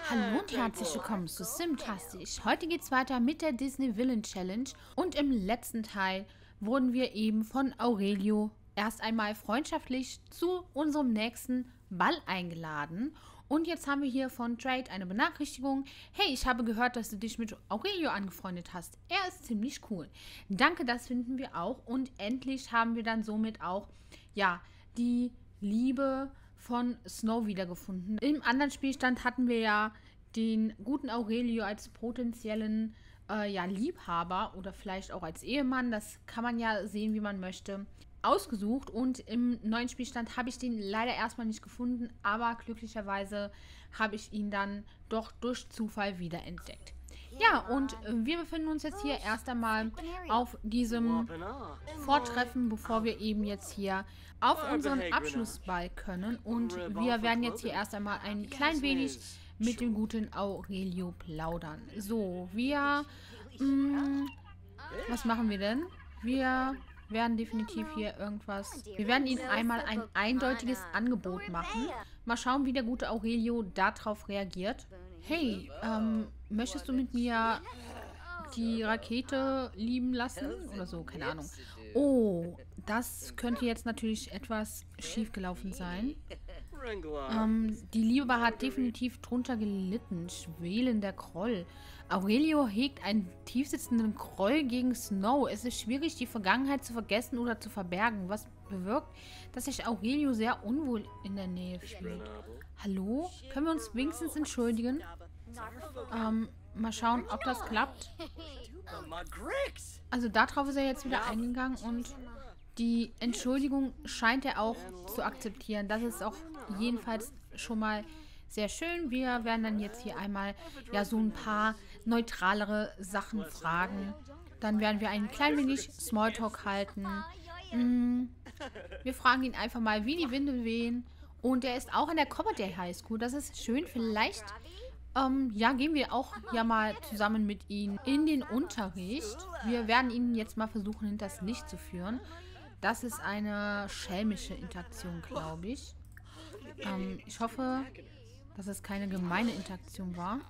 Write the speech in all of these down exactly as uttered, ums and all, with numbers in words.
Hallo und herzlich willkommen zu Simtastisch. Heute geht es weiter mit der Disney Villain Challenge und im letzten Teil wurden wir eben von Aurelio erst einmal freundschaftlich zu unserem nächsten Ball eingeladen. Und jetzt haben wir hier von Trade eine Benachrichtigung. Hey, ich habe gehört, dass du dich mit Aurelio angefreundet hast. Er ist ziemlich cool. Danke, das finden wir auch. Und endlich haben wir dann somit auch, ja, die Liebe von Snow wiedergefunden. Im anderen Spielstand hatten wir ja den guten Aurelio als potenziellen äh, ja, Liebhaber oder vielleicht auch als Ehemann, das kann man ja sehen, wie man möchte, ausgesucht. Und im neuen Spielstand habe ich den leider erstmal nicht gefunden, aber glücklicherweise habe ich ihn dann doch durch Zufall wiederentdeckt. Ja, und äh, wir befinden uns jetzt hier erst einmal auf diesem Vortreffen, bevor wir eben jetzt hier auf unseren Abschlussball können. Und wir werden jetzt hier erst einmal ein klein wenig mit dem guten Aurelio plaudern. So, wir... Mh, was machen wir denn? Wir werden definitiv hier irgendwas... Wir werden ihnen einmal ein eindeutiges Angebot machen. Mal schauen, wie der gute Aurelio darauf reagiert. Hey, ähm, möchtest du mit mir die Rakete lieben lassen? Oder so, keine Ahnung. Oh, das könnte jetzt natürlich etwas schief gelaufen sein. Ähm, die Liebe hat definitiv drunter gelitten. Schwelender Groll. Aurelio hegt einen tiefsitzenden Groll gegen Snow. Es ist schwierig, die Vergangenheit zu vergessen oder zu verbergen, was bewirkt, dass sich Aurelio sehr unwohl in der Nähe fühlt. Hallo? Können wir uns wenigstens entschuldigen? Ähm, mal schauen, ob das klappt. Also darauf ist er jetzt wieder eingegangen und die Entschuldigung scheint er auch zu akzeptieren. Das ist auch jedenfalls schon mal sehr schön. Wir werden dann jetzt hier einmal ja so ein paar neutralere Sachen fragen. Dann werden wir ein klein wenig Smalltalk halten. Mm, wir fragen ihn einfach mal, wie die Winde wehen. Und er ist auch in der Coverdale High School. Das ist schön. Vielleicht ähm, ja, gehen wir auch ja mal zusammen mit ihm in den Unterricht. Wir werden ihn jetzt mal versuchen, hinters Licht zu führen. Das ist eine schelmische Interaktion, glaube ich. Ähm, ich hoffe, dass es keine gemeine Interaktion war.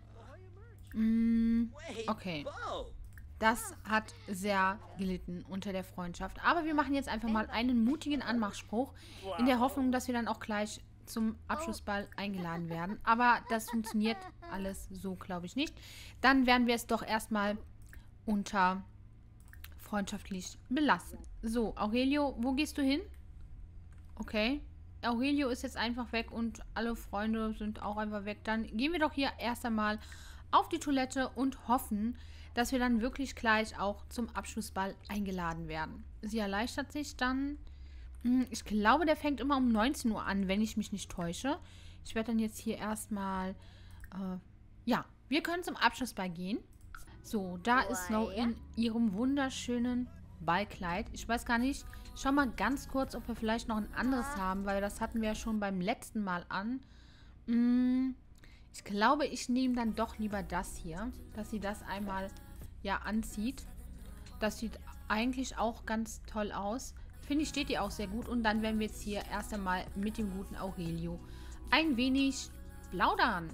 Mm, okay. Das hat sehr gelitten unter der Freundschaft. Aber wir machen jetzt einfach mal einen mutigen Anmachspruch in der Hoffnung, dass wir dann auch gleich zum Abschlussball eingeladen werden. Aber das funktioniert alles so, glaube ich, nicht. Dann werden wir es doch erstmal unter freundschaftlich belassen. So, Aurelio, wo gehst du hin? Okay. Aurelio ist jetzt einfach weg und alle Freunde sind auch einfach weg. Dann gehen wir doch hier erst einmal auf die Toilette und hoffen, dass wir dann wirklich gleich auch zum Abschlussball eingeladen werden. Sie erleichtert sich dann. Ich glaube, der fängt immer um neunzehn Uhr an, wenn ich mich nicht täusche. Ich werde dann jetzt hier erstmal... Äh, ja, wir können zum Abschlussball gehen. So, da ist Snow in ihrem wunderschönen Ballkleid. Ich weiß gar nicht. Schau mal ganz kurz, ob wir vielleicht noch ein anderes haben, weil das hatten wir ja schon beim letzten Mal an. Hm, ich glaube, ich nehme dann doch lieber das hier, dass sie das einmal ja anzieht. Das sieht eigentlich auch ganz toll aus. Finde ich, steht ihr auch sehr gut. Und dann werden wir jetzt hier erst einmal mit dem guten Aurelio ein wenig plaudern.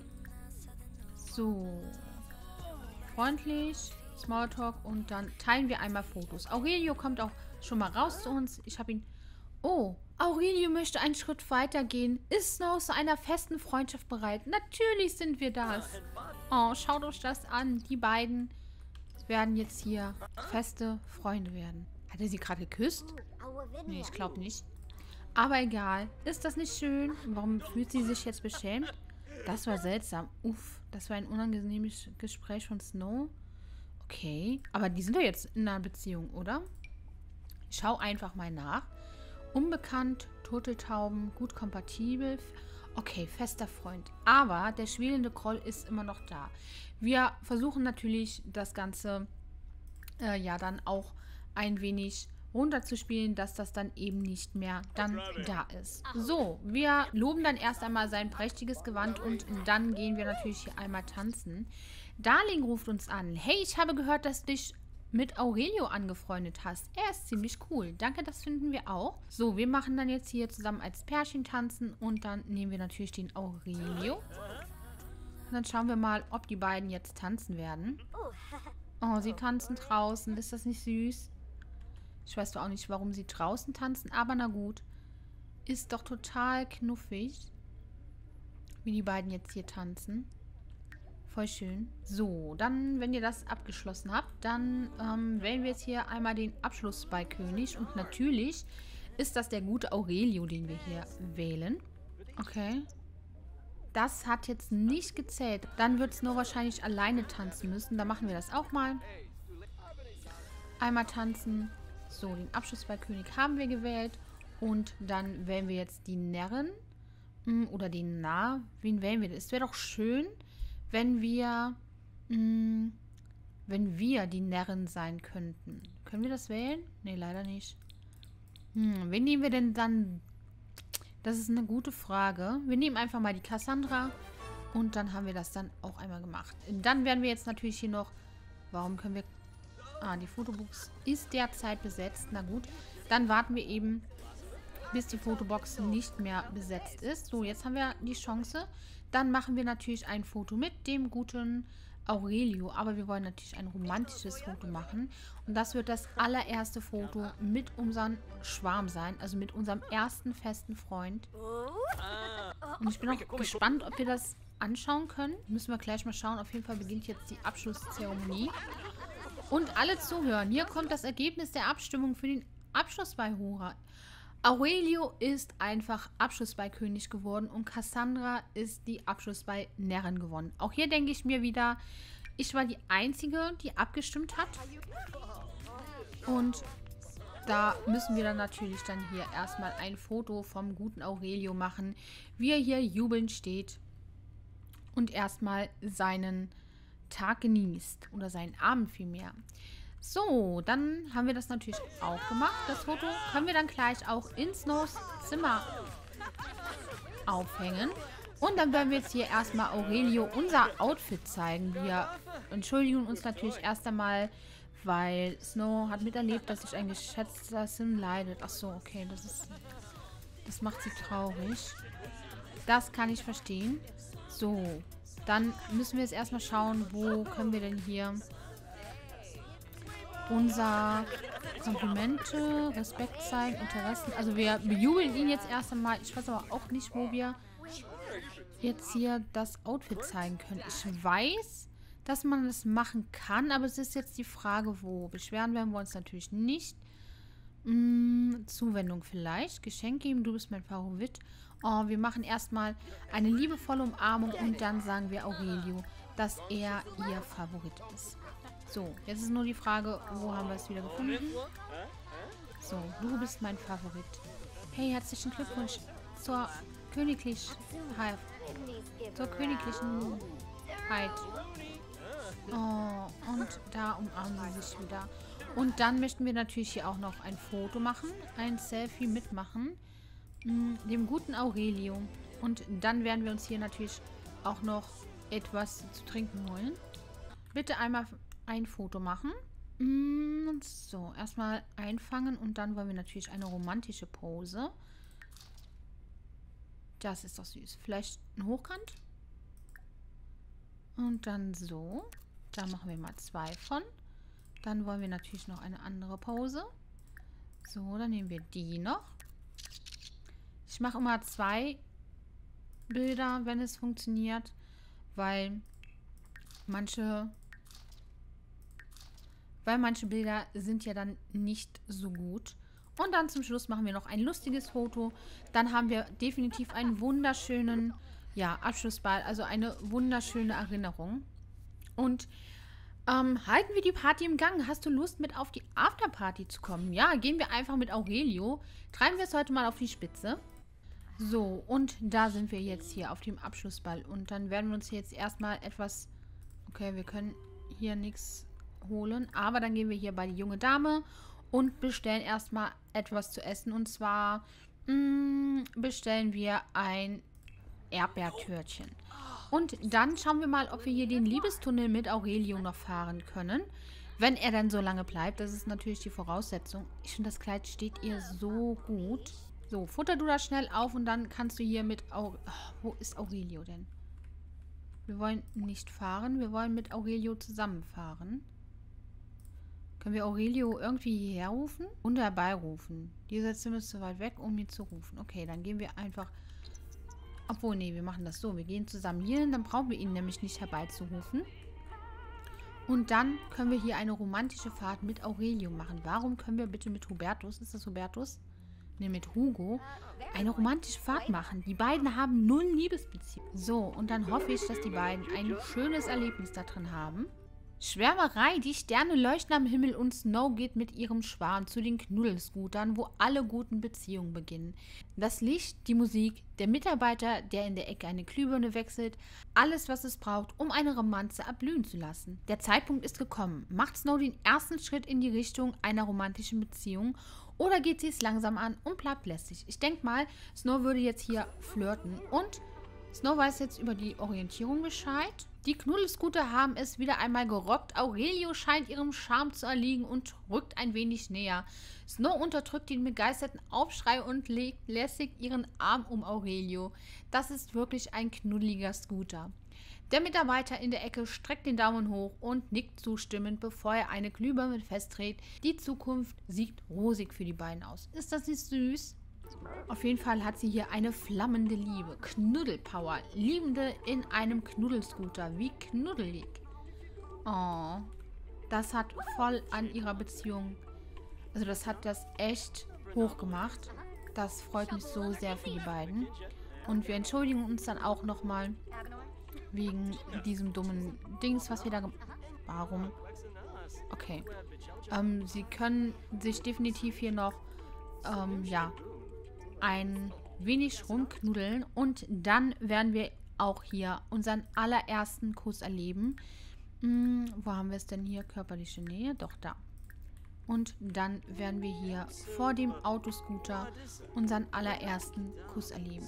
So. Freundlich, Smalltalk und dann teilen wir einmal Fotos. Aurelio kommt auch schon mal raus zu uns. Ich habe ihn... Oh, Aurelio möchte einen Schritt weiter gehen. Ist Snow zu einer festen Freundschaft bereit? Natürlich sind wir das. Oh, schaut euch das an. Die beiden werden jetzt hier feste Freunde werden. Hat er sie gerade geküsst? Nee, ich glaube nicht. Aber egal. Ist das nicht schön? Warum fühlt sie sich jetzt beschämt? Das war seltsam. Uff, das war ein unangenehmes Gespräch von Snow. Okay, aber die sind doch jetzt in einer Beziehung, oder? Ich schau einfach mal nach. Unbekannt, Turteltauben, gut kompatibel. Okay, fester Freund. Aber der schwelende Groll ist immer noch da. Wir versuchen natürlich das Ganze äh, ja dann auch ein wenig runterzuspielen, dass das dann eben nicht mehr dann da ist. So, wir loben dann erst einmal sein prächtiges Gewand und dann gehen wir natürlich hier einmal tanzen. Darling ruft uns an. Hey, ich habe gehört, dass du dich mit Aurelio angefreundet hast. Er ist ziemlich cool. Danke, das finden wir auch. So, wir machen dann jetzt hier zusammen als Pärchen tanzen und dann nehmen wir natürlich den Aurelio. dann schauen wir mal, ob die beiden jetzt tanzen werden. Oh, sie tanzen draußen. Ist das nicht süß? Ich weiß doch auch nicht, warum sie draußen tanzen, aber na gut. Ist doch total knuffig, wie die beiden jetzt hier tanzen. Voll schön. So, dann, wenn ihr das abgeschlossen habt, dann ähm, wählen wir jetzt hier einmal den Abschluss bei König. Und natürlich ist das der gute Aurelio, den wir hier wählen. Okay. Das hat jetzt nicht gezählt. Dann wird es nur wahrscheinlich alleine tanzen müssen. Da machen wir das auch mal. Einmal tanzen. So, den Abschluss bei König haben wir gewählt. Und dann wählen wir jetzt die Närrin. Oder den Narr. Wen wählen wir? Es wäre doch schön, wenn wir, mh, wenn wir die Närrin sein könnten. Können wir das wählen? Nee, leider nicht. Hm, wen nehmen wir denn dann? Das ist eine gute Frage. Wir nehmen einfach mal die Cassandra und dann haben wir das dann auch einmal gemacht. Dann werden wir jetzt natürlich hier noch, warum können wir, ah, die Fotobox ist derzeit besetzt. Na gut, dann warten wir eben, bis die Fotobox nicht mehr besetzt ist. So, jetzt haben wir die Chance. Dann machen wir natürlich ein Foto mit dem guten Aurelio. Aber wir wollen natürlich ein romantisches Foto machen. Und das wird das allererste Foto mit unserem Schwarm sein. Also mit unserem ersten festen Freund. Und ich bin auch gespannt, ob wir das anschauen können. Müssen wir gleich mal schauen. Auf jeden Fall beginnt jetzt die Abschlusszeremonie. Und alle zuhören. Hier kommt das Ergebnis der Abstimmung für den Abschluss bei Hora. Aurelio ist einfach Abschluss bei König geworden und Cassandra ist die Abschluss bei Närrin gewonnen. Auch hier denke ich mir wieder, ich war die Einzige, die abgestimmt hat. Und da müssen wir dann natürlich dann hier erstmal ein Foto vom guten Aurelio machen, wie er hier jubelnd steht und erstmal seinen Tag genießt oder seinen Abend vielmehr. So, dann haben wir das natürlich auch gemacht. Das Foto können wir dann gleich auch in Snows Zimmer aufhängen. Und dann werden wir jetzt hier erstmal Aurelio unser Outfit zeigen. Wir entschuldigen uns natürlich erst einmal, weil Snow hat miterlebt, dass sich ein geschätzter Sim leidet. Ach so, okay, das ist, das macht sie traurig. Das kann ich verstehen. So, dann müssen wir jetzt erstmal schauen, wo können wir denn hier unser Komplimente, Respekt zeigen, Interessen. Also wir bejubeln ihn jetzt erst einmal. Ich weiß aber auch nicht, wo wir jetzt hier das Outfit zeigen können. Ich weiß, dass man das machen kann, aber es ist jetzt die Frage, wo. Beschweren werden wir uns natürlich nicht. Hm, Zuwendung vielleicht. Geschenk geben, du bist mein Favorit. Oh, wir machen erstmal eine liebevolle Umarmung und dann sagen wir Aurelio, dass er ihr Favorit ist. So, jetzt ist nur die Frage, wo haben wir es wieder gefunden? So, du bist mein Favorit. Hey, herzlichen Glückwunsch zur königlichen zur königlichen Heit. Oh, und da umarmen sie sich wieder. Und dann möchten wir natürlich hier auch noch ein Foto machen, ein Selfie mitmachen, mh, dem guten Aurelio. Und dann werden wir uns hier natürlich auch noch etwas zu trinken holen. Bitte einmal ein Foto machen. So, erstmal einfangen und dann wollen wir natürlich eine romantische Pose. Das ist doch süß. Vielleicht ein Hochkant. Und dann so. Da machen wir mal zwei von. Dann wollen wir natürlich noch eine andere Pose. So, dann nehmen wir die noch. Ich mache immer zwei Bilder, wenn es funktioniert, weil manche Weil manche Bilder sind ja dann nicht so gut. Und dann zum Schluss machen wir noch ein lustiges Foto. Dann haben wir definitiv einen wunderschönen, ja, Abschlussball. Also eine wunderschöne Erinnerung. Und ähm, halten wir die Party im Gang. Hast du Lust, mit auf die Afterparty zu kommen? Ja, gehen wir einfach mit Aurelio. Treiben wir es heute mal auf die Spitze. So, und da sind wir jetzt hier auf dem Abschlussball. Und dann werden wir uns jetzt erstmal etwas... Okay, wir können hier nichts holen. Aber dann gehen wir hier bei die junge Dame und bestellen erstmal etwas zu essen. Und zwar mh, bestellen wir ein Erdbeertörtchen. Und dann schauen wir mal, ob wir hier den Liebestunnel mit Aurelio noch fahren können. Wenn er dann so lange bleibt. Das ist natürlich die Voraussetzung. Ich finde, das Kleid steht ihr so gut. So, futter du das schnell auf und dann kannst du hier mit... Aure oh, wo ist Aurelio denn? Wir wollen nicht fahren. Wir wollen mit Aurelio zusammenfahren. Können wir Aurelio irgendwie hierher rufen? Und herbeirufen. Dieser Zimmer ist zu weit weg, um ihn zu rufen. Okay, dann gehen wir einfach... Obwohl, nee, wir machen das so. Wir gehen zusammen hier hin, dann brauchen wir ihn nämlich nicht herbeizurufen. Und dann können wir hier eine romantische Fahrt mit Aurelio machen. Warum können wir bitte mit Hubertus, ist das Hubertus? Ne, mit Hugo, eine romantische Fahrt machen. Die beiden haben null Liebesbeziehung. So, und dann hoffe ich, dass die beiden ein schönes Erlebnis da drin haben. Schwärmerei, die Sterne leuchten am Himmel und Snow geht mit ihrem Schwarm zu den Knuddelscootern, wo alle guten Beziehungen beginnen. Das Licht, die Musik, der Mitarbeiter, der in der Ecke eine Glühbirne wechselt, alles, was es braucht, um eine Romanze erblühen zu lassen. Der Zeitpunkt ist gekommen. Macht Snow den ersten Schritt in die Richtung einer romantischen Beziehung oder geht sie es langsam an und bleibt lässig? Ich denke mal, Snow würde jetzt hier flirten und Snow weiß jetzt über die Orientierung Bescheid. Die Knuddelscooter haben es wieder einmal gerockt. Aurelio scheint ihrem Charme zu erliegen und rückt ein wenig näher. Snow unterdrückt den begeisterten Aufschrei und legt lässig ihren Arm um Aurelio. Das ist wirklich ein knuddeliger Scooter. Der Mitarbeiter in der Ecke streckt den Daumen hoch und nickt zustimmend, bevor er eine Glühbirne festdreht. Die Zukunft sieht rosig für die beiden aus. Ist das nicht süß? Auf jeden Fall hat sie hier eine flammende Liebe. Knuddelpower. Liebende in einem Knuddelscooter. Wie knuddelig. Oh. Das hat voll an ihrer Beziehung. Also das hat das echt hochgemacht. Das freut mich so sehr für die beiden. Und wir entschuldigen uns dann auch nochmal wegen diesem dummen Dings, was wir da gemacht haben. Warum? Okay. Ähm, sie können sich definitiv hier noch ähm, ja, ein wenig rumknuddeln und dann werden wir auch hier unseren allerersten Kuss erleben. Hm, wo haben wir es denn hier? Körperliche Nähe? Doch, da. Und dann werden wir hier vor dem Autoscooter unseren allerersten Kuss erleben.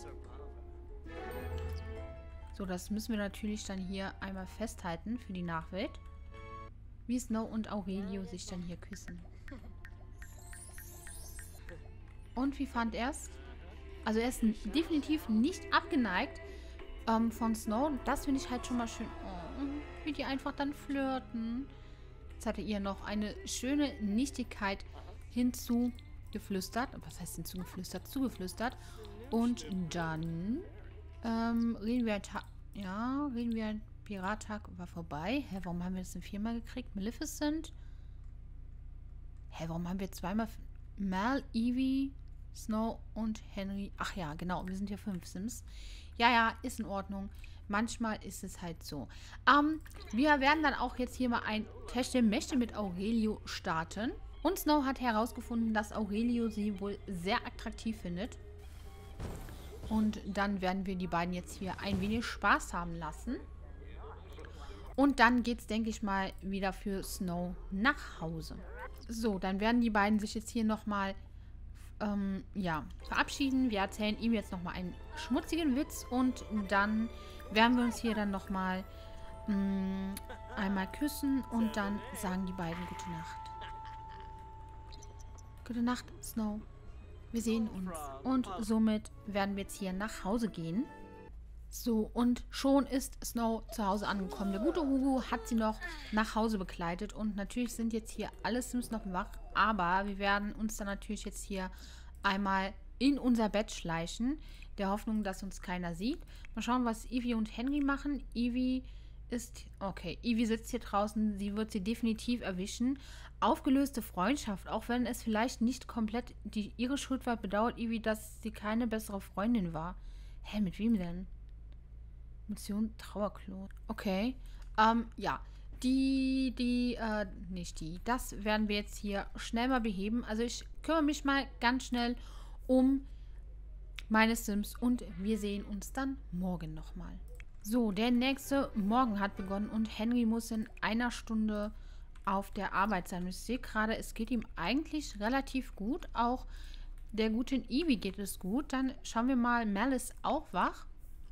So, das müssen wir natürlich dann hier einmal festhalten für die Nachwelt. Wie Snow und Aurelio sich dann hier küssen. Und wie fand er es? Also er ist definitiv nicht abgeneigt ähm, von Snow. Das finde ich halt schon mal schön. Oh, wie die einfach dann flirten. Jetzt hatte ihr noch eine schöne Nichtigkeit hinzugeflüstert. Was heißt hinzugeflüstert? Zugeflüstert. Und dann ähm, reden wir ein Tag. Ja, reden wir ein Pirattag war vorbei. Hä, warum haben wir das denn viermal gekriegt? Maleficent? Hä, warum haben wir zweimal... Mal, Evie, Snow und Henry. Ach ja, genau, wir sind ja fünf Sims. Ja, ja, ist in Ordnung. Manchmal ist es halt so. Ähm, wir werden dann auch jetzt hier mal ein Techtelmechtel mit Aurelio starten. Und Snow hat herausgefunden, dass Aurelio sie wohl sehr attraktiv findet. Und dann werden wir die beiden jetzt hier ein wenig Spaß haben lassen. Und dann geht es, denke ich mal, wieder für Snow nach Hause. So, dann werden die beiden sich jetzt hier nochmal ähm, ja, verabschieden. Wir erzählen ihm jetzt nochmal einen schmutzigen Witz und dann werden wir uns hier dann nochmal einmal küssen und dann sagen die beiden gute Nacht. Gute Nacht, Snow. Wir sehen uns. Und somit werden wir jetzt hier nach Hause gehen. So, und schon ist Snow zu Hause angekommen. Der gute Hugo hat sie noch nach Hause begleitet. Und natürlich sind jetzt hier alle Sims noch wach. Aber wir werden uns dann natürlich jetzt hier einmal in unser Bett schleichen. Der Hoffnung, dass uns keiner sieht. Mal schauen, was Evie und Henry machen. Evie ist... Okay, Evie sitzt hier draußen. Sie wird sie definitiv erwischen. Aufgelöste Freundschaft. Auch wenn es vielleicht nicht komplett die, ihre Schuld war, bedauert Evie, dass sie keine bessere Freundin war. Hä, mit wem denn? Mission Trauerklo. Okay. Ähm, ja. Die, die, äh, nicht die. Das werden wir jetzt hier schnell mal beheben. Also ich kümmere mich mal ganz schnell um meine Sims und wir sehen uns dann morgen nochmal. So, der nächste Morgen hat begonnen und Henry muss in einer Stunde auf der Arbeit sein. Ich sehe gerade, es geht ihm eigentlich relativ gut. Auch der guten Evie geht es gut. Dann schauen wir mal, Mel ist auch wach.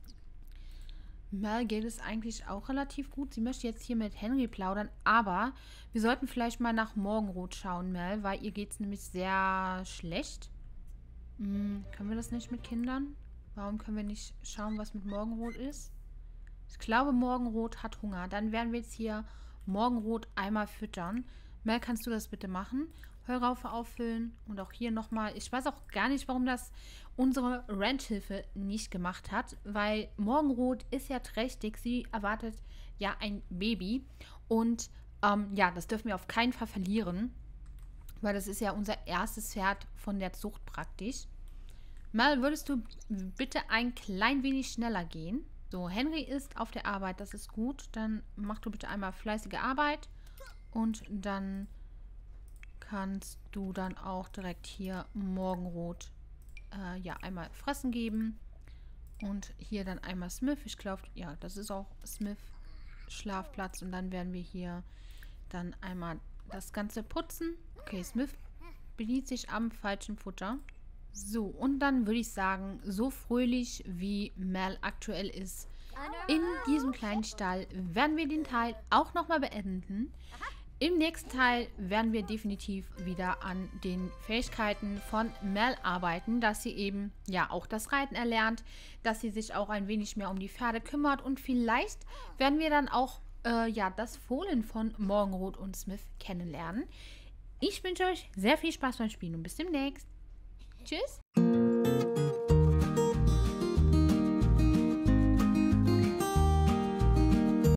Mel geht es eigentlich auch relativ gut. Sie möchte jetzt hier mit Henry plaudern, aber wir sollten vielleicht mal nach Morgenrot schauen, Mel, weil ihr geht es nämlich sehr schlecht. Hm, können wir das nicht mit Kindern? Warum können wir nicht schauen, was mit Morgenrot ist? Ich glaube, Morgenrot hat Hunger. Dann werden wir jetzt hier Morgenrot einmal füttern. Mel, kannst du das bitte machen? Heuraufe auffüllen und auch hier nochmal. Ich weiß auch gar nicht, warum das unsere Ranchhilfe nicht gemacht hat, weil Morgenrot ist ja trächtig. Sie erwartet ja ein Baby und ähm, ja, das dürfen wir auf keinen Fall verlieren, weil das ist ja unser erstes Pferd von der Zucht praktisch. Mel, würdest du bitte ein klein wenig schneller gehen? So, Henry ist auf der Arbeit, das ist gut. Dann mach du bitte einmal fleißige Arbeit und dann kannst du dann auch direkt hier Morgenrot äh, ja einmal fressen geben. Und hier dann einmal Smith. Ich glaube, ja, das ist auch Smith Schlafplatz. Und dann werden wir hier dann einmal das Ganze putzen. Okay, Smith bedient sich am falschen Futter. So, und dann würde ich sagen, so fröhlich wie Mel aktuell ist, in diesem kleinen Stall werden wir den Teil auch nochmal beenden. Im nächsten Teil werden wir definitiv wieder an den Fähigkeiten von Mel arbeiten, dass sie eben ja auch das Reiten erlernt, dass sie sich auch ein wenig mehr um die Pferde kümmert und vielleicht werden wir dann auch äh, ja das Fohlen von Morgenrot und Smith kennenlernen. Ich wünsche euch sehr viel Spaß beim Spielen und bis demnächst. Tschüss!